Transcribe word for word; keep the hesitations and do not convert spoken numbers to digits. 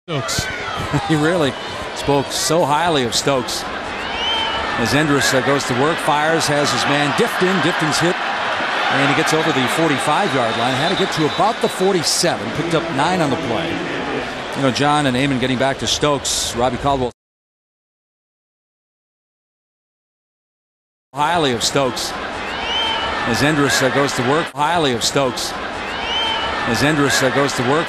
Stokes. He really spoke so highly of Stokes. As Endres uh, goes to work, fires, has his man Difton. Difton's hit, and he gets over the forty-five yard line. Had to get to about the forty-seven. Picked up nine on the play. You know, John and Eamon getting back to Stokes. Robbie Caldwell highly of Stokes. As Endres uh, goes to work, highly of Stokes. As Endres uh, goes to work.